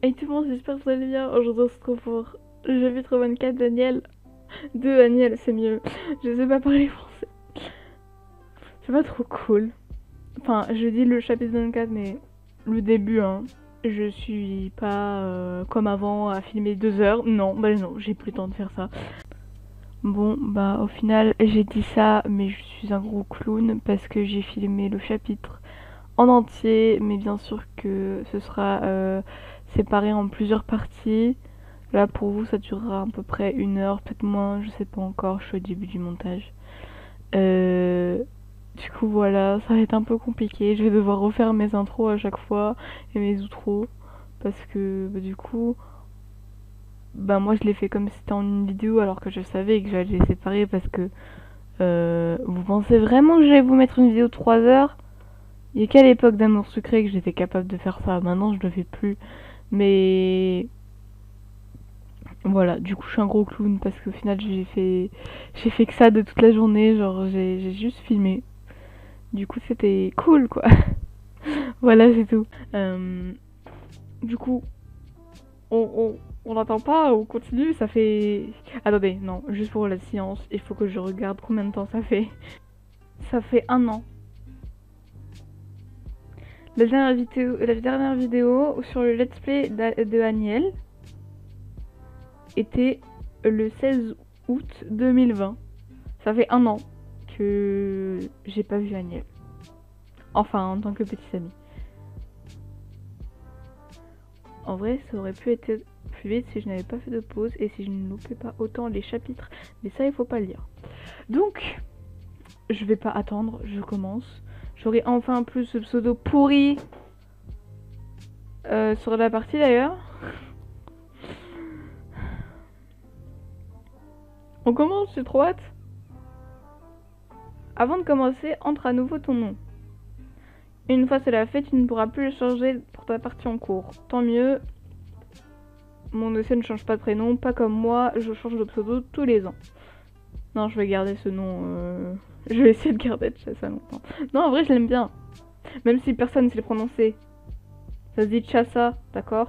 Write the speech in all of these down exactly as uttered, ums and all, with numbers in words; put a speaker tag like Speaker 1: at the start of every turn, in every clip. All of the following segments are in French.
Speaker 1: Hey tout le monde, j'espère que vous allez bien. Aujourd'hui, on se retrouve pour le chapitre vingt-quatre d'Aniel. De Aniel, c'est mieux. Je sais pas parler français. C'est pas trop cool. Enfin, je dis le chapitre vingt-quatre, mais le début, hein. Je suis pas euh, comme avant à filmer deux heures. Non, bah non, j'ai plus le temps de faire ça. Bon, bah au final, j'ai dit ça, mais je suis un gros clown parce que j'ai filmé le chapitre en entier, mais bien sûr que ce sera euh, séparé en plusieurs parties. Là pour vous ça durera à peu près une heure, peut-être moins, je sais pas encore, je suis au début du montage. Euh, du coup voilà, ça va être un peu compliqué, je vais devoir refaire mes intros à chaque fois et mes outros parce que bah, du coup bah moi je l'ai fait comme si c'était en une vidéo alors que je savais que j'allais les séparer parce que euh, vous pensez vraiment que j'allais vous mettre une vidéo de trois heures? Il y a qu'à l'époque d'Amour Sucré que j'étais capable de faire ça, maintenant je le fais plus. Mais voilà, du coup je suis un gros clown parce qu'au final j'ai fait j'ai fait que ça de toute la journée, genre j'ai j'ai juste filmé. Du coup c'était cool quoi. Voilà c'est tout. Euh, du coup on, on, on n'attend pas, on continue, ça fait... Attendez, non, juste pour la science, il faut que je regarde combien de temps ça fait. Ça fait un an. La dernière vidéo, la dernière vidéo sur le let's play de Aniel était le seize août deux mille vingt. Ça fait un an que j'ai pas vu Aniel. Enfin, en tant que petit ami. En vrai, ça aurait pu être plus vite si je n'avais pas fait de pause et si je ne loupais pas autant les chapitres. Mais ça, il faut pas le lire. Donc, je vais pas attendre, je commence. J'aurai enfin plus ce pseudo pourri euh, sur la partie d'ailleurs. On commence, j'ai trop hâte. Avant de commencer, entre à nouveau ton nom. Une fois cela fait, tu ne pourras plus le changer pour ta partie en cours. Tant mieux. Mon dossier ne change pas de prénom, pas comme moi, je change de pseudo tous les ans. Non, je vais garder ce nom. Euh... Je vais essayer de garder ça longtemps. Non, en vrai, je l'aime bien. Même si personne ne sait le prononcer. Ça se dit Chassa, d'accord?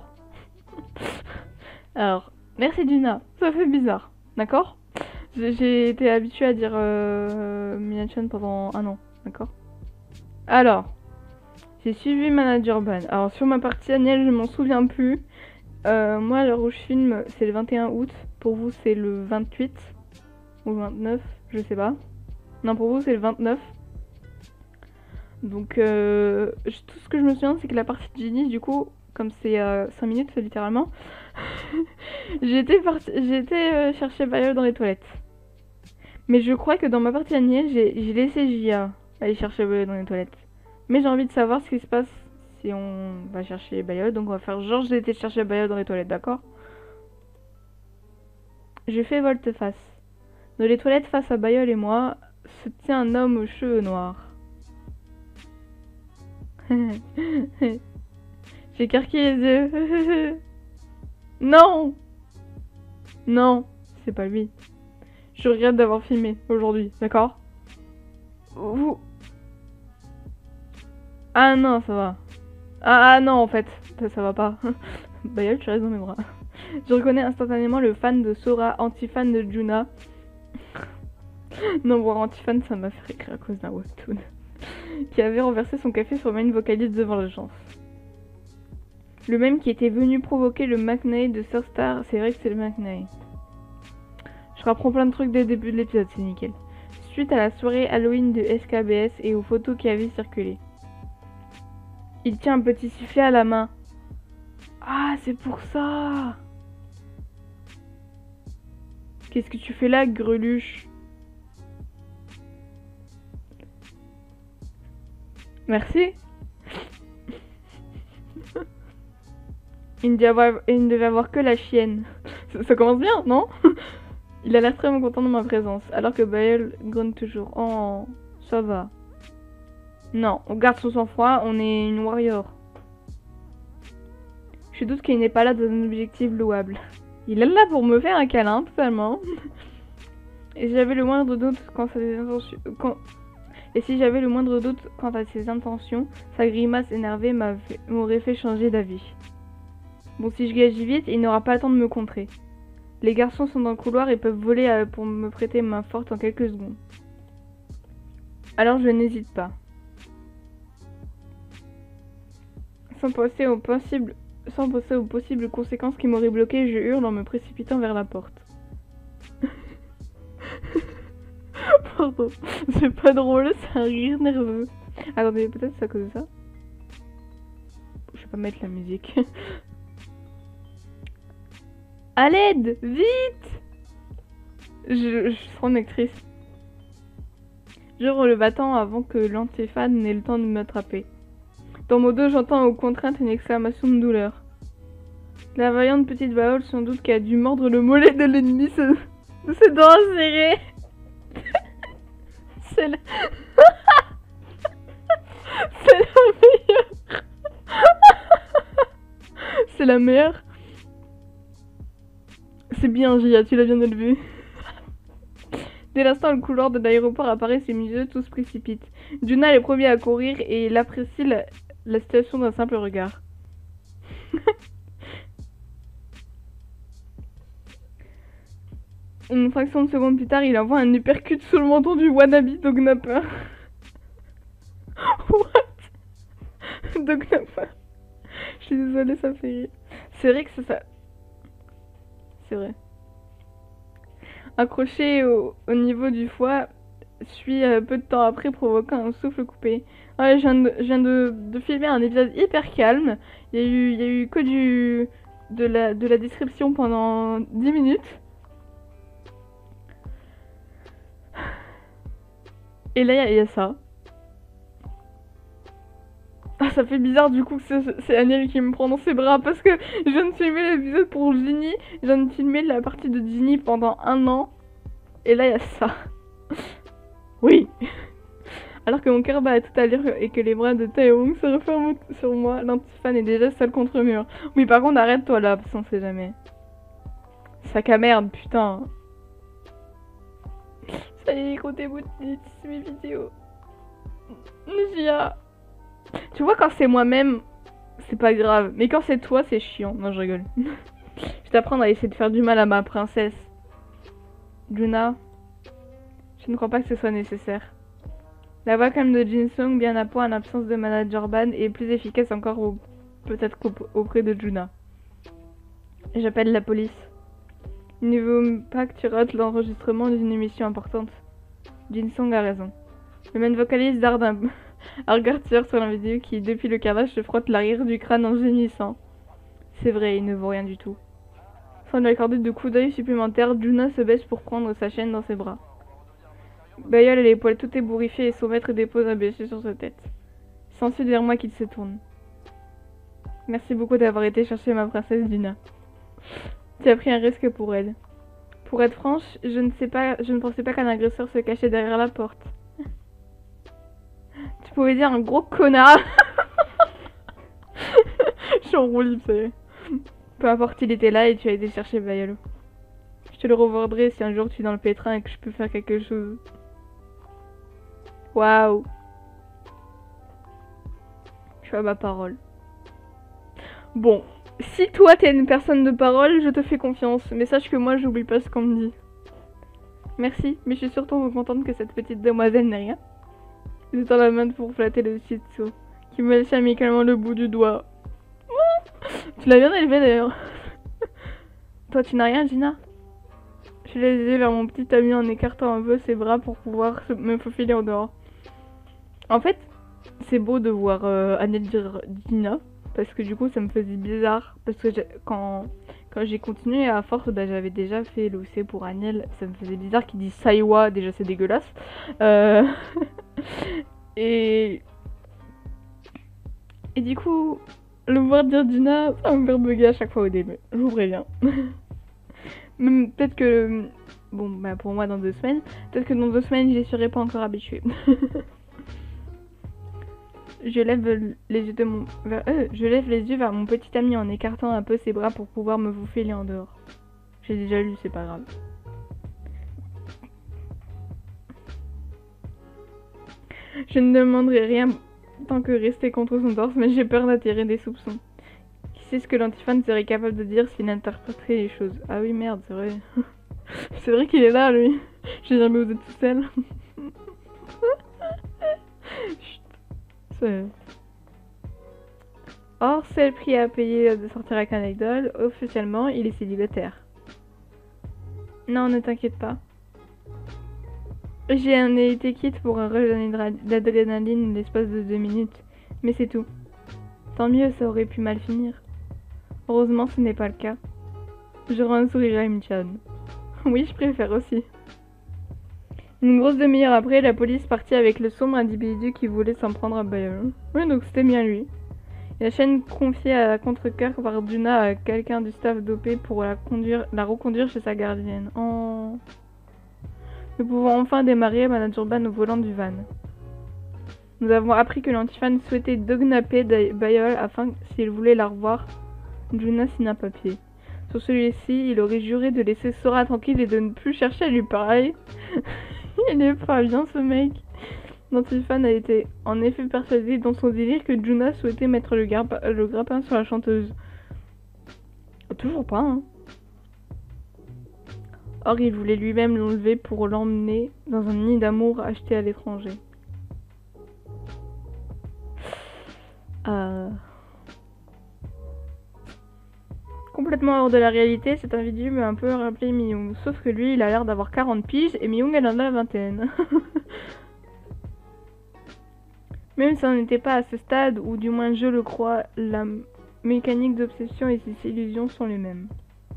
Speaker 1: Alors, merci Duna. Ça fait bizarre, d'accord? J'ai été habituée à dire euh, Minachan pendant un an, d'accord? Alors, j'ai suivi Manager Ban. Alors, sur ma partie Aniel, je m'en souviens plus. Euh, moi, l'heure où je filme, c'est le vingt et un août. Pour vous, c'est le vingt-huit ou le vingt-neuf, je sais pas. Non, pour vous, c'est le vingt-neuf. Donc, euh, tout ce que je me souviens, c'est que la partie de Ginny, du coup, comme c'est euh, cinq minutes, littéralement, j'ai été, euh, chercher Bayol dans les toilettes. Mais je crois que dans ma partie Aniel, j'ai laissé J A aller chercher Bayol dans les toilettes. Mais j'ai envie de savoir ce qui se passe si on va chercher Bayol. Donc on va faire genre j'ai été chercher Bayol dans les toilettes, d'accord? Je fais volte-face. Dans les toilettes face à Bayol et moi, se tient un homme aux cheveux noirs. J'écarquille les yeux. Non! Non, c'est pas lui. Je regrette d'avoir filmé aujourd'hui, d'accord? Vous... Ah non, ça va. Ah, ah non, en fait, ça, ça va pas. Bayol, tu restes dans mes bras. Je reconnais instantanément le fan de Sora, anti-fan de Juna. Non, voir anti-fan, ça m'a fait rire à cause d'un webtoon. Qui avait renversé son café sur une vocaliste devant l'agence. Le même qui était venu provoquer le McNay de Surstar, c'est vrai que c'est le McNay. Je reprends plein de trucs dès le début de l'épisode, c'est nickel. Suite à la soirée Halloween de S K B S et aux photos qui avaient circulé. Il tient un petit sifflet à la main. Ah, c'est pour ça! Qu'est-ce que tu fais là, greluche? Merci. Il ne, devait avoir, il ne devait avoir que la chienne. Ça, ça commence bien, non? Il a l'air très content de ma présence, alors que Bayol grogne toujours. Oh, ça va. Non, on garde son sang-froid, on est une warrior. Je doute qu'il n'est pas là dans un objectif louable. Il est là pour me faire un câlin, totalement. Et si j'avais le moindre doute quant à ses intentions... Quand... Et si j'avais le moindre doute quant à ses intentions, sa grimace énervée m'aurait fait changer d'avis. Bon, si je réagis vite, il n'aura pas le temps de me contrer. Les garçons sont dans le couloir et peuvent voler euh, pour me prêter main forte en quelques secondes. Alors je n'hésite pas. Sans penser aux possibles, sans penser aux possibles conséquences qui m'auraient bloqué, je hurle en me précipitant vers la porte. Pardon, c'est pas drôle, c'est un rire nerveux. Attendez, peut-être c'est à cause de ça. Je vais pas mettre la musique. À l'aide, vite! Je, je suis trop une actrice. J'ouvre le battant avant que l'antéphane n'ait le temps de m'attraper. Dans mon dos, j'entends aux contraintes une exclamation de douleur. La vaillante petite baole, sans doute, qui a dû mordre le mollet de l'ennemi se... de ses dents serrées. C'est la... C'est la meilleure. C'est la meilleure. C'est bien, Gia, tu l'as bien élevé. Dès l'instant, le couloir de l'aéroport apparaît, ses yeux tous se précipitent. Juna est le premier à courir et il apprécie la, la situation d'un simple regard. Une fraction de seconde plus tard, il envoie un uppercut sous le menton du wannabe Dognapper. What? Dognapper. Je suis désolée, ça fait rire. C'est vrai que c'est ça. C'est vrai. Accroché au, au niveau du foie, suis euh, peu de temps après provoquant un souffle coupé. Ouais, je viens, de, je viens de, de filmer un épisode hyper calme. Il y a eu, il y a eu que du, de, la, de la description pendant dix minutes. Et là, il y, y a ça. Ah, ça fait bizarre du coup que c'est Aniel qui me prend dans ses bras parce que je viens de filmer l'épisode pour Ginny. Je viens de filmer la partie de Ginny pendant un an. Et là, il y a ça. Oui. Alors que mon cœur bat à toute allure et que les bras de Taeyong se referment sur moi, l'antiphane est déjà seul contre le mur. Oui, par contre, arrête-toi là, parce qu'on sait jamais. Sac à merde, putain. Ça y est, écoutez-vous mes vidéos. Gia. Tu vois, quand c'est moi-même, c'est pas grave. Mais quand c'est toi, c'est chiant. Non, je rigole. Je vais t'apprendre à essayer de faire du mal à ma princesse. Juna, je ne crois pas que ce soit nécessaire. La voix calme de Jinsung, bien à point en l'absence de Manager Ban, est plus efficace encore au... peut-être auprès de Juna. J'appelle la police. Il ne veut pas que tu rates l'enregistrement d'une émission importante. Jinsung a raison. Le même vocaliste darde un... un regard tueur sur la vidéo qui, depuis le carnage, se frotte l'arrière du crâne en gémissant. C'est vrai, il ne vaut rien du tout. Sans lui accorder de coups d'œil supplémentaires, Juna se baisse pour prendre sa chaîne dans ses bras. Bayol a les poils tout ébouriffés et son maître dépose un baiser sur sa tête. C'est ensuite vers moi qu'il se tourne. Merci beaucoup d'avoir été chercher ma princesse Juna. Tu as pris un risque pour elle. Pour être franche, je ne sais pas, je ne pensais pas qu'un agresseur se cachait derrière la porte. Tu pouvais dire un gros connard. Je suis en roue libre, ça y est. Peu importe, il était là et tu as été chercher Bayolo. Je te le revaudrai si un jour tu es dans le pétrin et que je peux faire quelque chose. Waouh. Je suis à ma parole. Bon, si toi t'es une personne de parole, je te fais confiance. Mais sache que moi j'oublie pas ce qu'on me dit. Merci, mais je suis surtout contente que cette petite demoiselle n'ait rien. Je tends la main pour flatter le shih tzu, qui me laisse amicalement le bout du doigt. Tu l'as bien élevé d'ailleurs. Toi tu n'as rien, Gina? Je l'ai aidé vers mon petit ami en écartant un peu ses bras pour pouvoir me faufiler en dehors. En fait, c'est beau de voir euh, Annelle dire Gina, parce que du coup ça me faisait bizarre, parce que quand, quand j'ai continué à force, bah, j'avais déjà fait l'O C pour Annelle, ça me faisait bizarre qu'il dise Saiwa, déjà c'est dégueulasse. Euh... et... Et du coup, le voir dire Gina, ça me fait bugger à chaque fois au début, je vous préviens. Même peut-être que... Bon, bah pour moi dans deux semaines, peut-être que dans deux semaines j'y serai pas encore habituée. Je lève les yeux de mon... vers... euh, je lève les yeux vers mon petit ami en écartant un peu ses bras pour pouvoir me faufiler en dehors. J'ai déjà lu, c'est pas grave. Je ne demanderai rien tant que rester contre son torse, mais j'ai peur d'attirer des soupçons. Qui sait ce que l'antifan serait capable de dire s'il interpréterait les choses? Ah oui, merde, c'est vrai. C'est vrai qu'il est là, lui. J'ai jamais osé tout seul. Chut. Or, c'est le prix à payer de sortir avec un idol. Officiellement, il est célibataire. Non, ne t'inquiète pas. J'ai un été quitte pour un rush d'adrénaline l'espace de deux minutes. Mais c'est tout. Tant mieux, ça aurait pu mal finir. Heureusement, ce n'est pas le cas. Je rends un sourire à Im-chan. Oui, je préfère aussi. Une grosse demi-heure après, la police partit avec le sombre individu qui voulait s'en prendre à Bayol. Oui, donc c'était bien lui. Et la chaîne confiée à contre-cœur par Juna à quelqu'un du staff dopé pour la, conduire, la reconduire chez sa gardienne. Oh. Nous pouvons enfin démarrer Manager Ban au volant du van. Nous avons appris que l'antifan souhaitait dognaper Bayol afin, s'il voulait la revoir, Juna signe un papier. Sur celui-ci, il aurait juré de laisser Sora tranquille et de ne plus chercher à lui parler. Il est pas bien ce mec. L'antifan a été en effet persuadé dans son délire que Juna souhaitait mettre le, le grappin sur la chanteuse. Toujours pas, hein. Or, il voulait lui-même l'enlever pour l'emmener dans un nid d'amour acheté à l'étranger. Euh... Complètement hors de la réalité, cet individu m'a un peu rappelé Myung. Sauf que lui, il a l'air d'avoir quarante piges et Myung, elle en a la vingtaine. Même si on n'était pas à ce stade, ou du moins je le crois, la mécanique d'obsession et ses illusions sont les mêmes.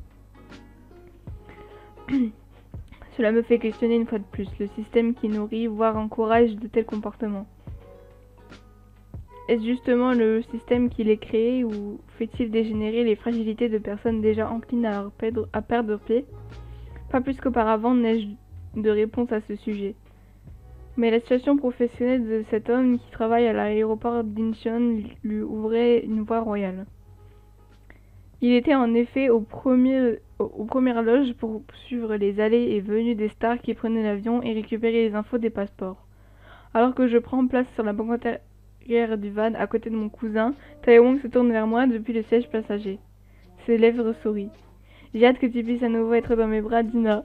Speaker 1: Cela me fait questionner une fois de plus le système qui nourrit, voire encourage de tels comportements. Est-ce justement le système qui les crée ou fait-il dégénérer les fragilités de personnes déjà enclines à perdre, à perdre pied? Pas plus qu'auparavant n'ai-je de réponse à ce sujet. Mais la situation professionnelle de cet homme qui travaille à l'aéroport d'Incheon lui ouvrait une voie royale. Il était en effet au premier, au, aux premières loges pour suivre les allées et venues des stars qui prenaient l'avion et récupérer les infos des passeports. Alors que je prends place sur la banquette arrière du van à côté de mon cousin, Taewong se tourne vers moi depuis le siège passager. Ses lèvres sourient. J'ai hâte que tu puisses à nouveau être dans mes bras, Dina.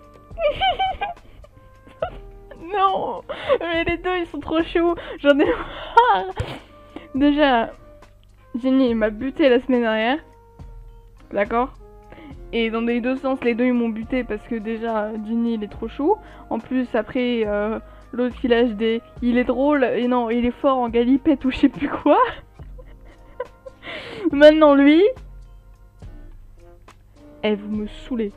Speaker 1: Non, mais les deux ils sont trop chauds, j'en ai marre. Déjà, Jenny m'a buté la semaine dernière. D'accord? Et dans les deux sens, les deux ils m'ont buté parce que déjà, Ginny il est trop chou. En plus, après, euh, l'autre il lâche des... Il est drôle, et non, il est fort en galipette ou je sais plus quoi. Maintenant lui... Eh, vous me saoulez.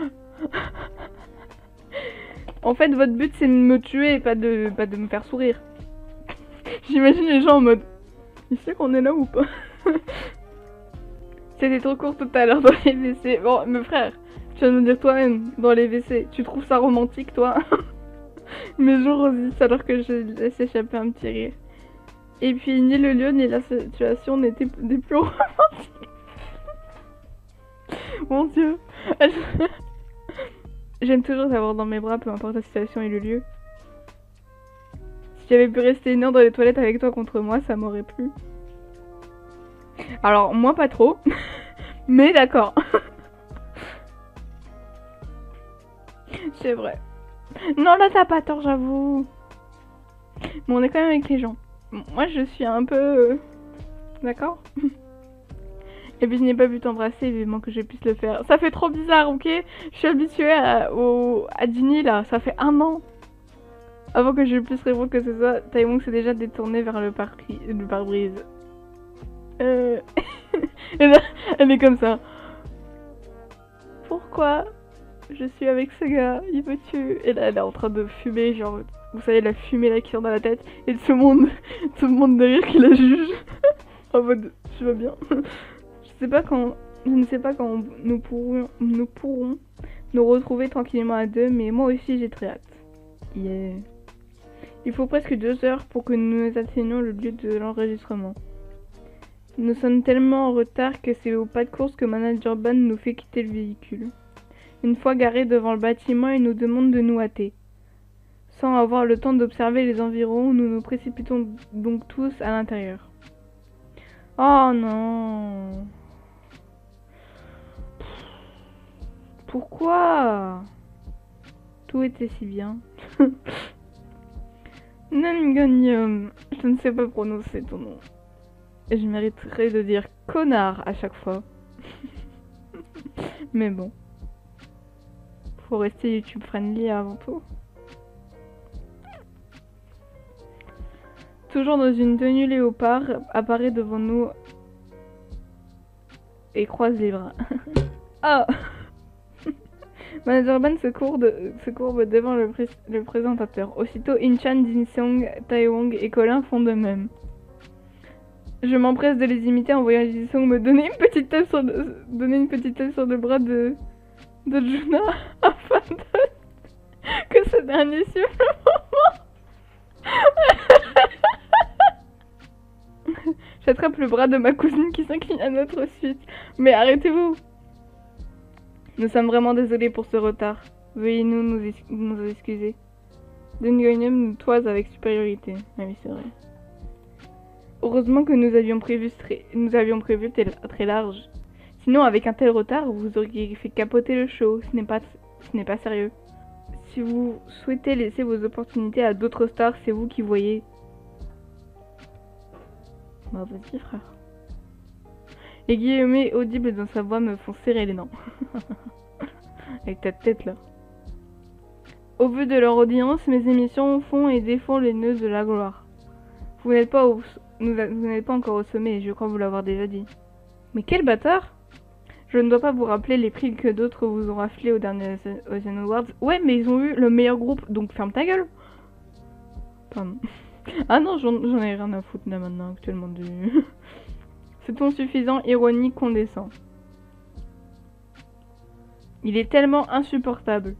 Speaker 1: En fait, votre but c'est de me tuer, pas de, pas de me faire sourire. J'imagine les gens en mode... Il sait qu'on est là ou pas? C'était trop court tout à l'heure dans les W C. Bon, mes frères, tu vas nous dire toi-même dans les W C. Tu trouves ça romantique, toi? Mes jours rosissent alors que je laisse échapper un petit rire. Et puis, ni le lieu ni la situation n'étaient des plus romantiques. Mon Dieu. J'aime toujours t'avoir dans mes bras, peu importe la situation et le lieu. Si j'avais pu rester une heure dans les toilettes avec toi contre moi, ça m'aurait plu. Alors, moi pas trop, mais d'accord. C'est vrai. Non, là t'as pas tort, j'avoue. Mais on est quand même avec les gens. Moi je suis un peu... Euh... D'accord. Et puis je n'ai pas pu t'embrasser, vivement que je puisse le faire. Ça fait trop bizarre, ok? Je suis habituée à, au, à Ginny là, ça fait un an. Avant que je puisse répondre que ce soit, Taewong s'est déjà détourné vers le pare-brise. Euh... Elle est comme ça. Pourquoi je suis avec ce gars? Il me tue. Et là, elle est en train de fumer, genre, vous savez, la fumée là qui sort dans la tête. Et tout le monde, tout le monde derrière qui la juge. En mode, tu vas bien? Je sais pas quand, je ne sais pas quand nous pourrons, nous pourrons nous retrouver tranquillement à deux, mais moi aussi j'ai très hâte. Yeah. Il faut presque deux heures pour que nous atteignions le lieu de l'enregistrement. Nous sommes tellement en retard que c'est au pas de course que Manager Ban nous fait quitter le véhicule. Une fois garés devant le bâtiment, il nous demande de nous hâter. Sans avoir le temps d'observer les environs, nous nous précipitons donc tous à l'intérieur. Oh non! Pourquoi? Tout était si bien. Nangonium, je ne sais pas prononcer ton nom. Et je mériterais de dire connard à chaque fois. Mais bon. Faut rester YouTube friendly avant tout. Toujours dans une tenue léopard, apparaît devant nous et croise les bras. Ah. Manager Ban se courbe, se courbe devant le, pré le présentateur. Aussitôt, Inchan, Jinsong, Taewong et Colin font de même. Je m'empresse de les imiter en voyant Jinsong me donner une petite tape sur le, donner une petite tape sur le bras de, de Juna afin de, que ce dernier suive le moment. J'attrape le bras de ma cousine qui s'incline à notre suite. Mais arrêtez-vous! Nous sommes vraiment désolés pour ce retard. Veuillez nous nous, es nous excuser. Nangonium nous toise avec supériorité. Ah oui, c'est vrai. Heureusement que nous avions prévu très, nous avions prévu très large. Sinon, avec un tel retard, vous auriez fait capoter le show. Ce n'est pas, ce n'est pas sérieux. Si vous souhaitez laisser vos opportunités à d'autres stars, c'est vous qui voyez. Bah vas-y, frère. Les guillemets audibles dans sa voix me font serrer les dents. Avec ta tête là. Au vu de leur audience, mes émissions font et défont les nœuds de la gloire. Vous n'êtes pas, au... vous n'êtes pas encore au sommet, je crois vous l'avoir déjà dit. Mais quel bâtard! Je ne dois pas vous rappeler les prix que d'autres vous ont raflés aux derniers Asian Awards. Ouais, mais ils ont eu le meilleur groupe, donc ferme ta gueule! Pardon. Ah non, j'en ai rien à foutre là maintenant, actuellement du... Ce ton suffisant, ironique, condescend. Il est tellement insupportable.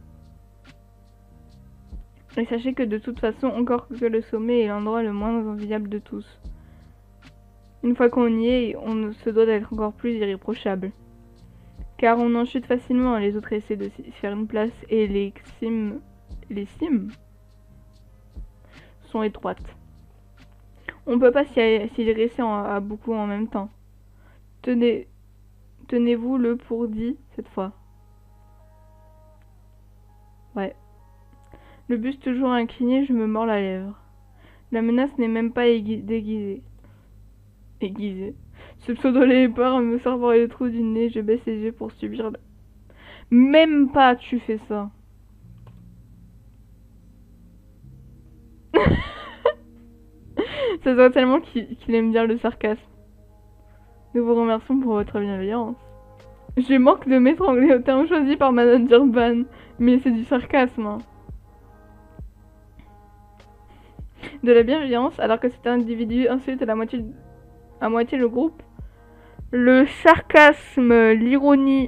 Speaker 1: Et sachez que de toute façon, encore que le sommet est l'endroit le moins enviable de tous. Une fois qu'on y est, on se doit d'être encore plus irréprochable. Car on en chute facilement, les autres essaient de s'y faire une place et les cimes... Les cimes sont étroites. On peut pas s'y dresser à beaucoup en même temps. Tenez, tenez-vous le pour dit cette fois. Ouais. Le buste toujours incliné, je me mords la lèvre. La menace n'est même pas déguisée. Aiguisée. Ce pseudo léopard me sort par les trous du nez, je baisse les yeux pour subir le... Même pas tu fais ça. Ça se voit tellement qu'il qu'il aime bien le sarcasme. Nous vous remercions pour votre bienveillance. Je manque de m'étrangler au terme choisi par Manager Ban, mais c'est du sarcasme. Hein. De la bienveillance, alors que cet individu insulte à la moitié, à moitié le groupe. Le sarcasme, l'ironie.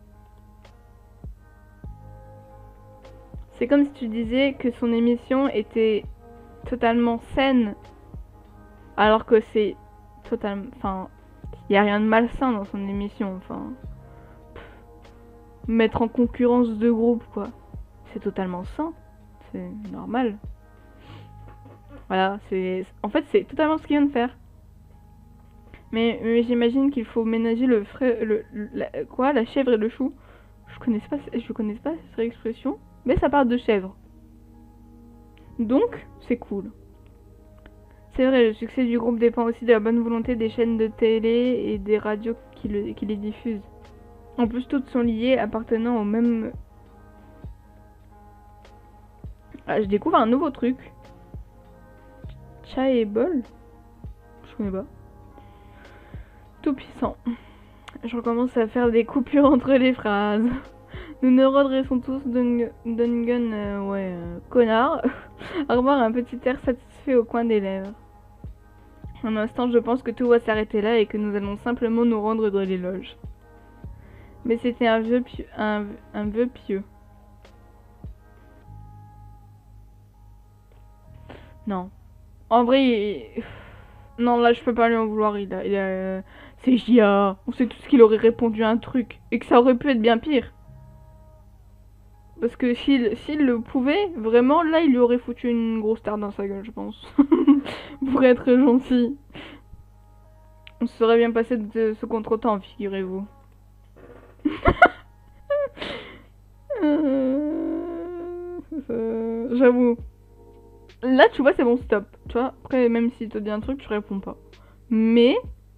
Speaker 1: C'est comme si tu disais que son émission était totalement saine, alors que c'est totalement... Enfin, il n'y a rien de malsain dans son émission, enfin... Pff, mettre en concurrence deux groupes, quoi. C'est totalement sain. C'est normal. Voilà, c'est... En fait, c'est totalement ce qu'il vient de faire. Mais, mais j'imagine qu'il faut ménager le frais... Le, la, quoi La chèvre et le chou. Je connais pas, je connais pas cette expression. Mais ça parle de chèvre. Donc, c'est cool. C'est vrai, le succès du groupe dépend aussi de la bonne volonté des chaînes de télé et des radios qui, le, qui les diffusent. En plus, toutes sont liées, appartenant au même... Ah, je découvre un nouveau truc. Chaebol. Je connais pas. Tout puissant. Je recommence à faire des coupures entre les phrases. Nous nous redressons tous Dungun, euh, ouais, euh, connard, à revoir un petit air satisfait au coin des lèvres. Un instant, je pense que tout va s'arrêter là et que nous allons simplement nous rendre dans les loges. Mais c'était un vœu pieux, un, un vœu pieux. Non. En vrai, il... non, là, je peux pas lui en vouloir. Il a, il a, euh... c'est J A. On sait tous qu'il aurait répondu à un truc et que ça aurait pu être bien pire. Parce que s'il s'il le pouvait, vraiment, là, il lui aurait foutu une grosse tarte dans sa gueule, je pense. Pour être gentil. On se serait bien passé de ce contretemps, figurez-vous. Euh, J'avoue. Là, tu vois, c'est bon, stop. Tu vois, après, même s'il te dit un truc, tu réponds pas. Mais...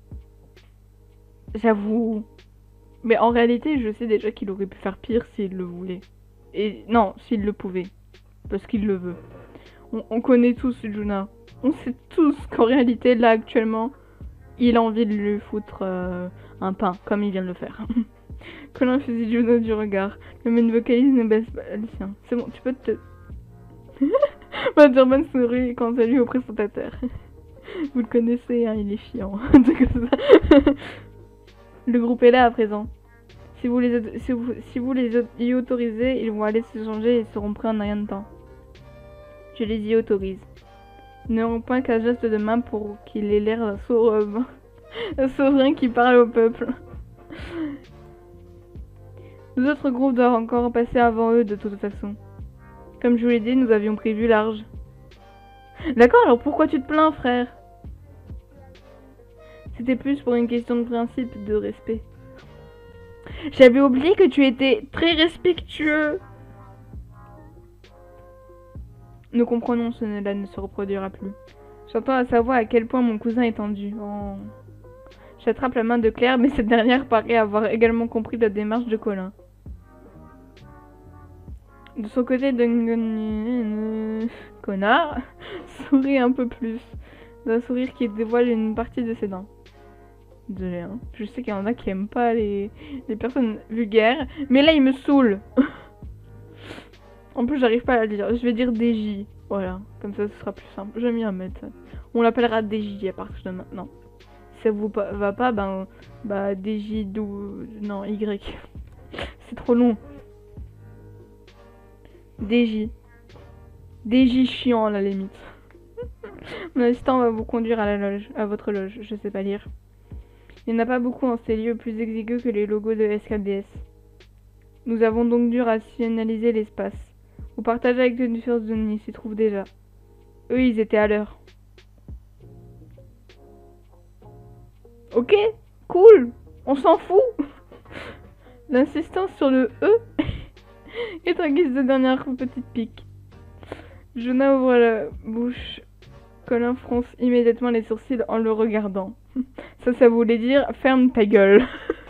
Speaker 1: J'avoue... Mais en réalité, je sais déjà qu'il aurait pu faire pire s'il le voulait. Et non, s'il le pouvait. Parce qu'il le veut. On, on connaît tous Juna. On sait tous qu'en réalité, là, actuellement, il a envie de lui foutre euh, un pain, comme il vient de le faire. Colin faisait Juna du regard. Le main vocalise ne baisse pas le sien. C'est bon, tu peux te... Madurban sourit quand à lui au présentateur. Vous le connaissez, hein, il est chiant. Le groupe est là à présent. Si vous les, si vous, si vous les y autorisez, ils vont aller se changer et seront prêts en rien de temps. Je les y autorise. Ils n'auront point qu'un geste de main pour qu'il ait l'air d'un souverain. Un souverain qui parle au peuple. Nous autres groupes doivent encore passer avant eux de toute façon. Comme je vous l'ai dit, nous avions prévu large. D'accord, alors pourquoi tu te plains, frère? C'était plus pour une question de principe, de respect. J'avais oublié que tu étais très respectueux. Nous comprenons, cela ne se reproduira plus. J'entends à savoir à quel point mon cousin est tendu. Oh. J'attrape la main de Claire, mais cette dernière paraît avoir également compris la démarche de Colin. De son côté, Dungan... Connard sourit un peu plus. D'un sourire qui dévoile une partie de ses dents. Désolé, hein. Je sais qu'il y en a qui aiment pas les, les personnes vulgaires, mais là il me saoule. En plus j'arrive pas à la dire, je vais dire D J, voilà, comme ça ce sera plus simple, j'aime bien mettre ça. On l'appellera D J à partir de maintenant. Si ça vous va pas, ben, bah D J dou... non, Y. C'est trop long. D J. D J chiant à la limite. Mon assistant va vous conduire à la loge, à votre loge, je sais pas lire. Il n'y en a pas beaucoup en ces lieux plus exigus que les logos de S K D S. Nous avons donc dû rationaliser l'espace. Vous partagez avec le First Zone, ils s'y trouvent déjà. Eux, ils étaient à l'heure. Ok, cool, on s'en fout. L'insistance sur le E est en guise de dernière petite pique. Juna ouvre la bouche. Colin fronce immédiatement les sourcils en le regardant. Ça, ça voulait dire ferme ta gueule.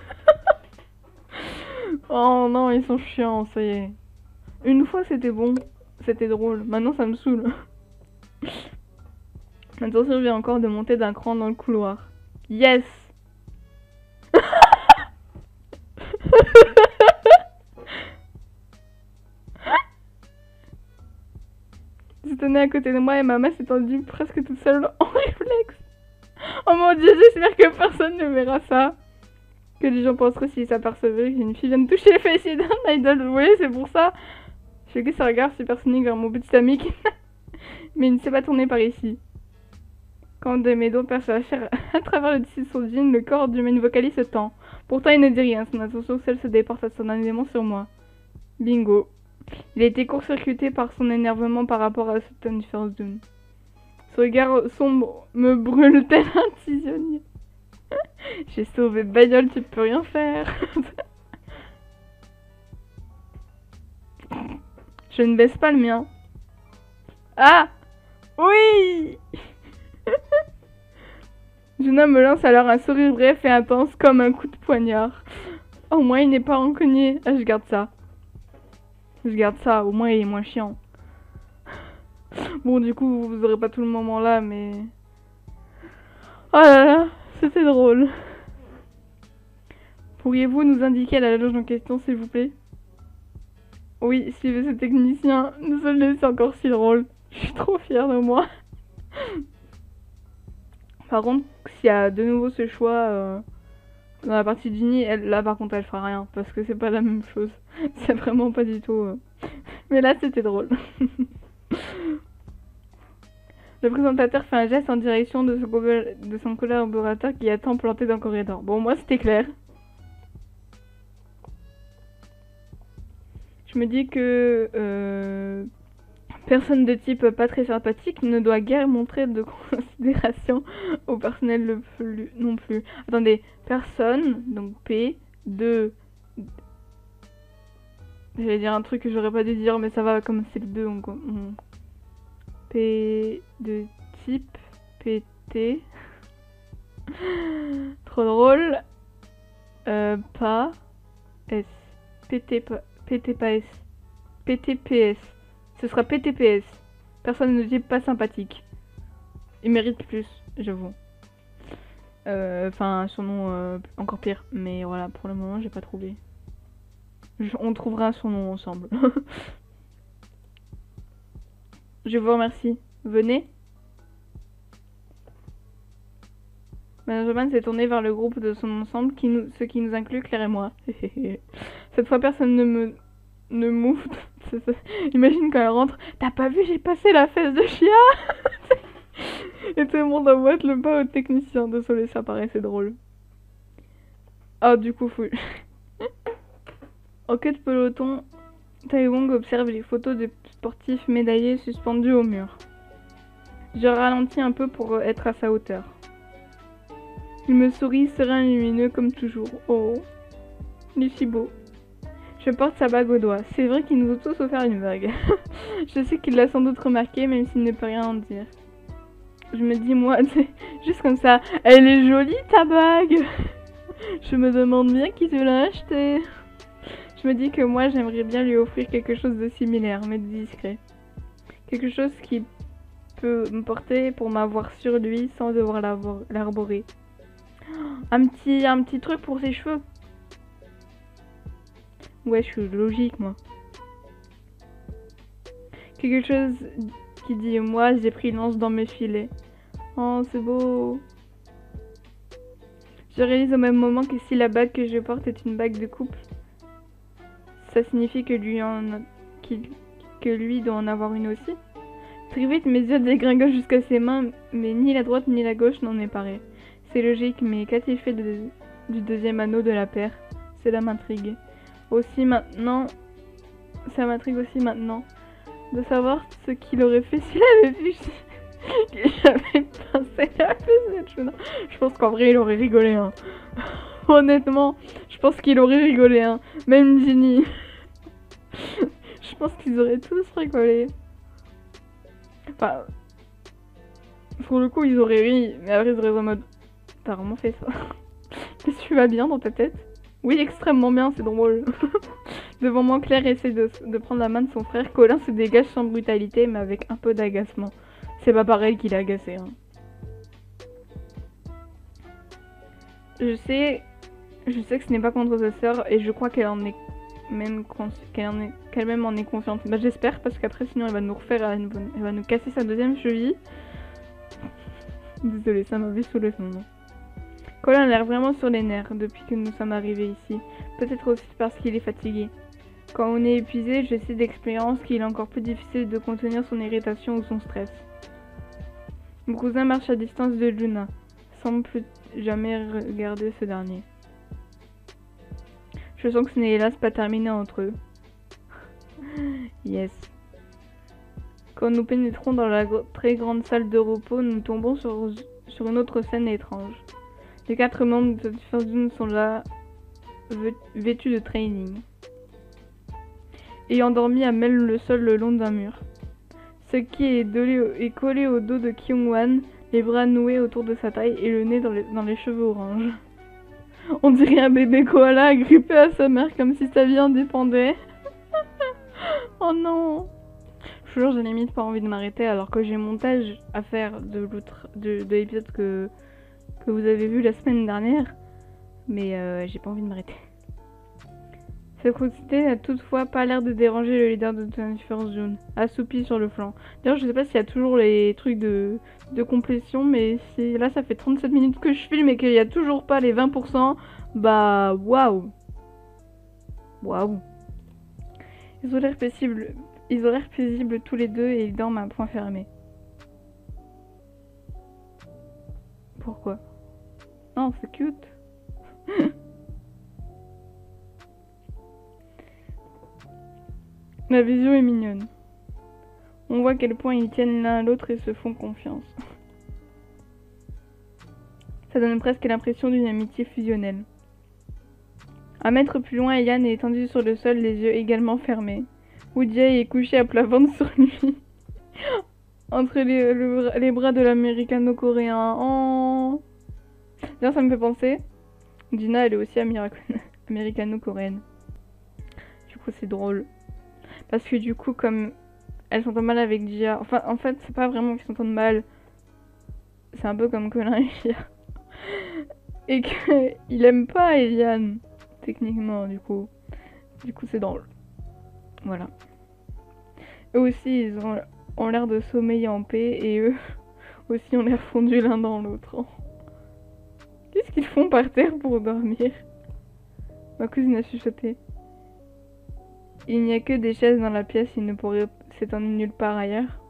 Speaker 1: Oh non, ils sont chiants, ça y est. Une fois c'était bon, c'était drôle. Maintenant ça me saoule. Maintenant il vient encore de monter d'un cran dans le couloir. Yes. Je tenais à côté de moi et ma main s'est tendue presque toute seule en réflexe. Oh mon dieu, j'espère que personne ne verra ça. Que les gens penseraient s'ils s'apercevaient qu'une fille vient de toucher les fessiers d'un idol. Oui, c'est pour ça. Je glisse un regard supersonique vers mon petit ami qui... mais il ne s'est pas tourné par ici. Quand de mes doigts percent la chair à travers le tissu de son jean, le corps du main vocaliste se tend. Pourtant, il ne dit rien. Son attention seule se déporte instantanément sur moi. Bingo. Il a été court-circuité par son énervement par rapport à ce Tony First Doom. Ce regard sombre me brûle tel un tisonnier. J'ai sauvé bagnole, tu peux rien faire. Je ne baisse pas le mien. Ah oui. Juna me lance alors un sourire bref et intense comme un coup de poignard. Au moins il n'est pas rancunier. Ah, je garde ça. Je garde ça, au moins il est moins chiant. Bon, du coup, vous aurez pas tout le moment là, mais... Oh là là, c'était drôle. Pourriez-vous nous indiquer la loge en question, s'il vous plaît? Oui, suivez ce technicien. Désolé, c'est encore si drôle. Je suis trop fière de moi. Par contre, s'il y a de nouveau ce choix euh, dans la partie du nid, elle, là par contre elle fera rien. Parce que c'est pas la même chose. C'est vraiment pas du tout... Euh... Mais là, c'était drôle. Le présentateur fait un geste en direction de son, de son collaborateur qui attend planté dans le corridor. Bon, moi, c'était clair. Je me dis que euh, personne de type pas très sympathique ne doit guère montrer de considération au personnel le plus, non plus. Attendez, personne, donc P, de... J'allais dire un truc que j'aurais pas dû dire, mais ça va comme c'est le deux. On... on... P de type P T. Trop drôle. Euh, pas S. P T, pas... P T pas S. P T P S. Ce sera P T P S. Personne ne dit pas sympathique. Il mérite plus, j'avoue. Enfin, euh, son nom euh, encore pire. Mais voilà, pour le moment, j'ai pas trouvé. Je... On trouvera son nom ensemble. Je vous remercie. Venez. Benjamin s'est tourné vers le groupe de son ensemble, qui nous... ce qui nous inclut Claire et moi. Cette fois, personne ne me... ne m'ouvre. Imagine quand elle rentre. T'as pas vu, j'ai passé la fesse de Chia. Et tout le monde emboîte le pas au technicien. Désolé, ça paraissait drôle. Ah, du coup, fou. En queue de peloton, Tai Wong observe les photos de sportifs médaillés suspendus au mur. Je ralentis un peu pour être à sa hauteur. Il me sourit, serein et lumineux comme toujours. Oh, il est si beau. Je porte sa bague au doigt. C'est vrai qu'il nous a tous offert une bague. Je sais qu'il l'a sans doute remarqué, même s'il ne peut rien en dire. Je me dis, moi, juste comme ça, elle est jolie ta bague. Je me demande bien qui te l'a achetée. Je me dis que moi, j'aimerais bien lui offrir quelque chose de similaire, mais de discret. Quelque chose qui peut me porter pour m'avoir sur lui sans devoir l'arborer. Un petit, un petit truc pour ses cheveux. Ouais, je suis logique, moi. Quelque chose qui dit, moi, j'ai pris lance dans mes filets. Oh, c'est beau. Je réalise au même moment que si la bague que je porte est une bague de couple, ça signifie que lui, en a... qu'il... que lui doit en avoir une aussi. Très vite, mes yeux dégringolent jusqu'à ses mains, mais ni la droite ni la gauche n'en est paré. C'est logique, mais qu'a-t-il fait de... du deuxième anneau de la paire? Cela m'intrigue. Aussi maintenant, ça m'intrigue aussi maintenant de savoir ce qu'il aurait fait s'il avait vu que j'avais pincé la fesse de. Je pense qu'en vrai, il aurait rigolé, hein. Honnêtement, je pense qu'il aurait rigolé, hein. Même Ginny. Je pense qu'ils auraient tous rigolé. Enfin, pour le coup, ils auraient ri, mais après, ils auraient en mode, t'as vraiment fait ça? Qu'est-ce que tu vas bien dans ta tête? Oui, extrêmement bien, c'est drôle. Devant moi, Claire essaie de, de prendre la main de son frère. Colin se dégage sans brutalité, mais avec un peu d'agacement. C'est pas pareil qu'il est agacé, hein. Je sais, je sais que ce n'est pas contre sa sœur, et je crois qu'elle en est même qu'elle en est qu'elle-même en est consciente. Bah j'espère, parce qu'après sinon elle va nous refaire, elle va, elle va nous casser sa deuxième cheville. Désolée, ça m'avait saoulé ce moment. Colin a l'air vraiment sur les nerfs depuis que nous sommes arrivés ici. Peut-être aussi parce qu'il est fatigué. Quand on est épuisé, je sais d'expérience qu'il est encore plus difficile de contenir son irritation ou son stress. Mon cousin marche à distance de Luna, sans plus jamais regarder ce dernier. Je sens que ce n'est hélas pas terminé entre eux. Yes. Quand nous pénétrons dans la très grande salle de repos, nous tombons sur, sur une autre scène étrange. Les quatre membres de First Zone sont là, vêtus de training, ayant dormi à mêle le sol le long d'un mur. Seki est, est collé au dos de Kyung-wan, les bras noués autour de sa taille et le nez dans les, dans les cheveux orange. On dirait un bébé koala agrippé à sa mère comme si sa vie en dépendait. Oh non! Je jure, j'ai limite pas envie de m'arrêter alors que j'ai montage à faire de l'autre de, de l'épisode que, que vous avez vu la semaine dernière. Mais euh, j'ai pas envie de m'arrêter. Cette quantité n'a toutefois pas l'air de déranger le leader de First Zone, assoupi sur le flanc. D'ailleurs, je sais pas s'il y a toujours les trucs de, de complétion, mais si là ça fait trente-sept minutes que je filme et qu'il y a toujours pas les vingt pour cent, bah waouh! Waouh! Ils ont l'air paisibles, ils ont l'air paisibles tous les deux et ils dorment à point fermé. Pourquoi? Non, c'est cute! La vision est mignonne. On voit à quel point ils tiennent l'un à l'autre et se font confiance. Ça donne presque l'impression d'une amitié fusionnelle. Un mètre plus loin, Eliane est étendue sur le sol, les yeux également fermés. Woody est couché à plat ventre sur lui, entre les, le, les bras de l'américano-coréen. Oh. D'ailleurs, ça me fait penser, Gina, elle est aussi américano-coréenne. Du coup, c'est drôle. Parce que du coup, comme elle s'entend mal avec Gia, enfin, en fait, c'est pas vraiment qu'ils s'entendent mal. C'est un peu comme Colin et Gia. Et qu'il aime pas Eliane, techniquement, du coup. Du coup, c'est drôle. Voilà. Eux aussi, ils ont, ont l'air de sommeiller en paix, et eux aussi ont l'air fondus l'un dans l'autre. Qu'est-ce qu'ils font par terre pour dormir? Ma cousine a chuchoté. Il n'y a que des chaises dans la pièce, ils ne pourraient s'étendre nulle part ailleurs.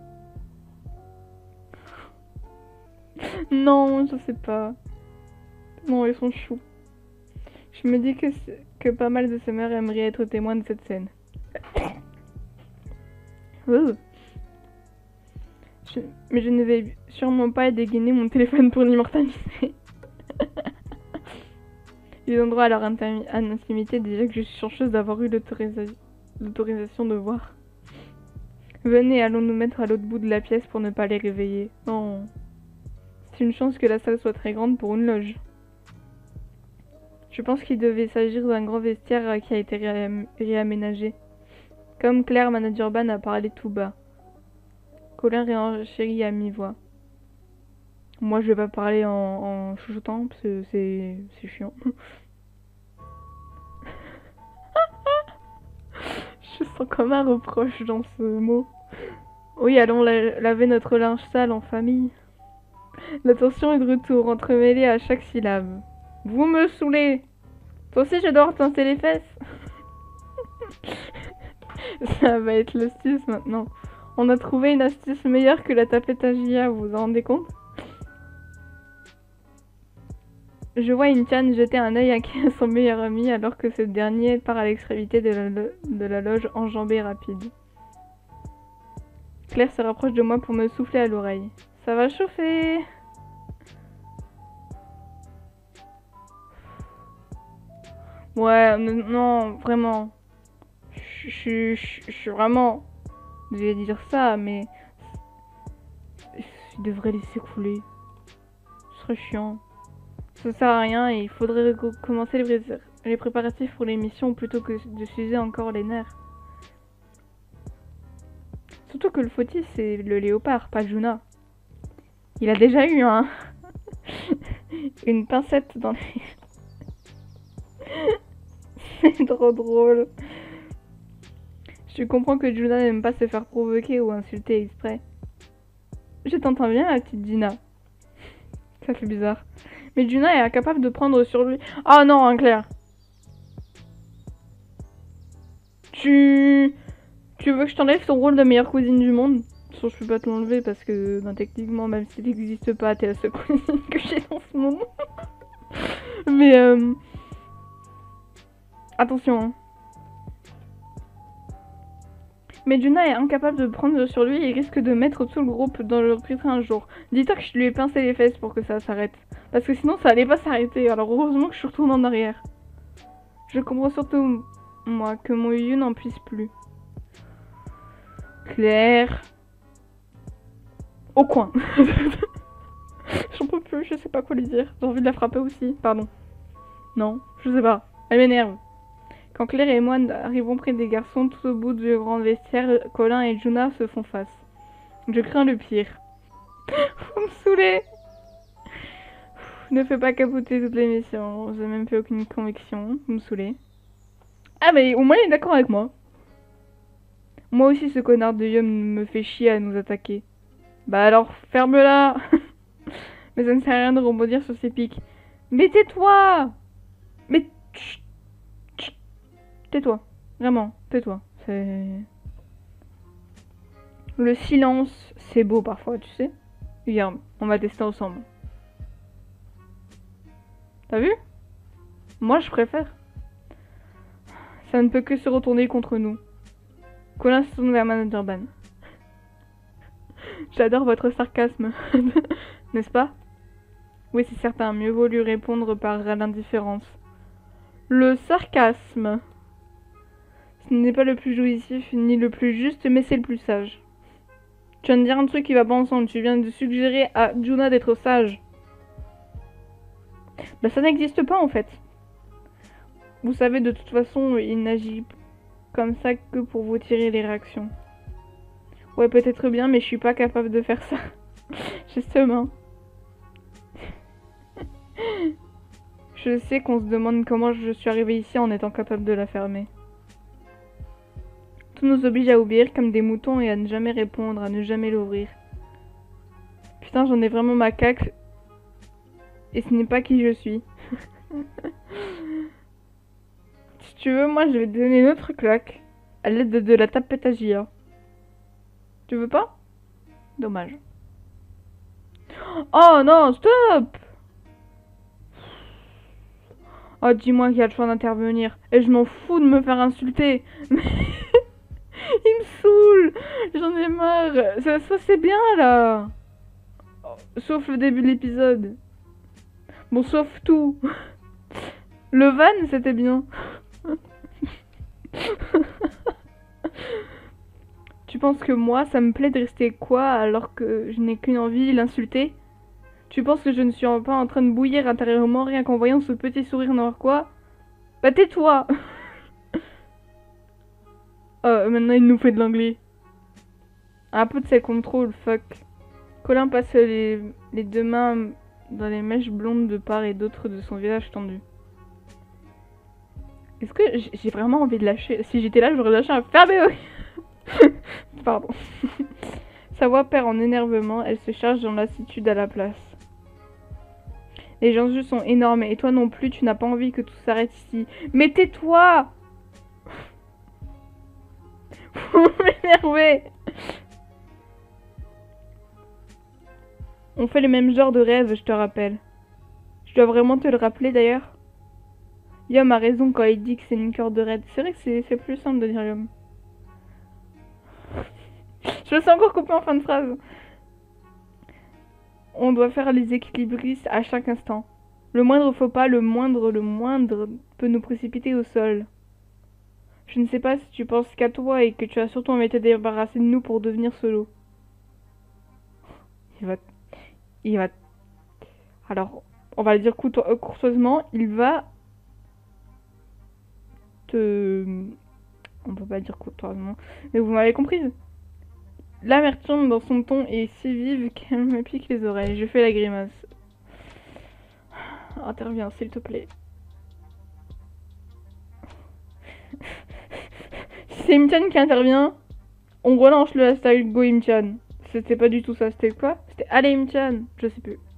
Speaker 1: Non, je sais pas. Non, ils sont choux. Je me dis que, que pas mal de ces mères aimeraient être témoins de cette scène. Oh. Je... Mais je ne vais sûrement pas dégainer mon téléphone pour l'immortaliser. Ils ont droit à leur intimité déjà que je suis chanceuse d'avoir eu l'autorisation de voir. Venez, allons nous mettre à l'autre bout de la pièce pour ne pas les réveiller. Oh. C'est une chance que la salle soit très grande pour une loge. Je pense qu'il devait s'agir d'un grand vestiaire qui a été ré réaménagé. Comme Claire, manager ban, a parlé tout bas. Colin réenchérit à mi-voix. Moi, je vais pas parler en, en chuchotant, parce que c'est chiant. Je sens comme un reproche dans ce mot. Oui, allons la laver notre linge sale en famille. La tension est de retour, entremêlée à chaque syllabe. Vous me saoulez. Toi aussi, je dois pincer les fesses. Ça va être l'astuce maintenant. On a trouvé une astuce meilleure que la tapette à Gia, vous vous en rendez compte? Je vois Inchan jeter un œil inquiet à son meilleur ami alors que ce dernier part à l'extrémité de, la de la loge enjambée rapide. Claire se rapproche de moi pour me souffler à l'oreille. Ça va chauffer! Ouais, non, vraiment. Je suis vraiment... Je vais dire ça, mais... Il devrait laisser couler. Ce serait chiant. Ça sert à rien et il faudrait commencer les, les préparatifs pour l'émission plutôt que de s'user encore les nerfs. Surtout que le fautif, c'est le léopard, pas Juna. Il a déjà eu un... une pincette dans les... C'est trop drôle. Je comprends que Juna n'aime pas se faire provoquer ou insulter exprès. Je t'entends bien, la petite Gina. Ça fait bizarre. Mais Juna est incapable de prendre sur lui... Ah non, hein, Claire. Tu... Tu veux que je t'enlève ton rôle de meilleure cousine du monde? Sauf que je peux pas te l'enlever parce que, ben, techniquement, même s'il n'existe pas, t'es la seule cousine que j'ai dans ce monde. Mais, euh... attention, hein. Mais Juna est incapable de prendre sur lui et risque de mettre tout le groupe dans le pétrin un jour. Dis-toi que je lui ai pincé les fesses pour que ça s'arrête. Parce que sinon ça allait pas s'arrêter, alors heureusement que je suis retournée en arrière. Je comprends surtout, moi, que mon Yu n'en puisse plus. Claire. Au coin. J'en peux plus, je sais pas quoi lui dire. J'ai envie de la frapper aussi, pardon. Non, je sais pas. Elle m'énerve. Quand Claire et moi arrivons près des garçons, tout au bout du grand vestiaire, Colin et Juna se font face. Je crains le pire. Vous me saoulez. Ne fais pas capoter toute l'émission. J'ai même fait aucune conviction. Vous me saoulez. Ah mais au moins il est d'accord avec moi. Moi aussi ce connard de Yum me fait chier à nous attaquer. Bah alors ferme-la. Mais ça ne sert à rien de rebondir sur ses pics. Mais tais-toi. Mais... Tais-toi, vraiment, tais-toi. C'est... Le silence, c'est beau parfois, tu sais. Regarde, on va tester ensemble. T'as vu? Moi, je préfère. Ça ne peut que se retourner contre nous. Colin se tourne vers Manager Ban. J'adore votre sarcasme, n'est-ce pas? Oui, c'est certain, mieux vaut lui répondre par l'indifférence. Le sarcasme. Ce n'est pas le plus jouissif ni le plus juste, mais c'est le plus sage. Tu viens de dire un truc qui va pas ensemble. Tu viens de suggérer à Juna d'être sage. Bah ça n'existe pas en fait. Vous savez, de toute façon, il n'agit comme ça que pour vous tirer les réactions. Ouais, peut-être bien, mais je suis pas capable de faire ça. Justement. Je sais qu'on se demande comment je suis arrivée ici en étant capable de la fermer. Tout nous oblige à obéir comme des moutons et à ne jamais répondre, à ne jamais l'ouvrir. Putain, j'en ai vraiment ma caque. Et ce n'est pas qui je suis. Si tu veux, moi je vais te donner une autre claque. À l'aide de, de la tapette à J A. Tu veux pas? Dommage. Oh non, stop! Oh, dis-moi qu'il y a le choix d'intervenir. Et je m'en fous de me faire insulter. Mais il me saoule. J'en ai marre. Ça, ça c'est bien là. Sauf le début de l'épisode. Bon, sauf tout. Le van, c'était bien. Tu penses que moi, ça me plaît de rester quoi alors que je n'ai qu'une envie, l'insulter? Tu penses que je ne suis pas en train de bouillir intérieurement rien qu'en voyant ce petit sourire narquois? Bah tais-toi. Oh, maintenant il nous fait de l'anglais. Un peu de self-control, fuck. Colin passe les, les deux mains dans les mèches blondes de part et d'autre de son visage tendu. Est-ce que j'ai vraiment envie de lâcher? Si j'étais là, j'aurais lâché un fermé. Pardon. Sa voix perd en énervement, elle se charge dans lassitude à la place. Les enjeux sont énormes et toi non plus, tu n'as pas envie que tout s'arrête ici. Mais tais-toi! Vous m'énervez! On fait le même genre de rêve, je te rappelle. Je dois vraiment te le rappeler d'ailleurs. Yom a raison quand il dit que c'est une corde raide. C'est vrai que c'est plus simple de dire Yom. Je me sens encore coupée en fin de phrase. On doit faire les équilibristes à chaque instant. Le moindre faux pas, le moindre, le moindre peut nous précipiter au sol. Je ne sais pas si tu penses qu'à toi et que tu as surtout envie de te débarrasser de nous pour devenir solo. Il va... Il va... Alors, on va le dire courtoisement, il va... te... On peut pas dire courtoisement, mais vous m'avez comprise. L'amertume dans son ton est si vive qu'elle me pique les oreilles. Je fais la grimace. Interviens, s'il te plaît. Si c'est Imchan qui intervient, on relance le hashtag GoImchan. C'était pas du tout ça, c'était quoi? C'était Allez Imchan, je sais plus.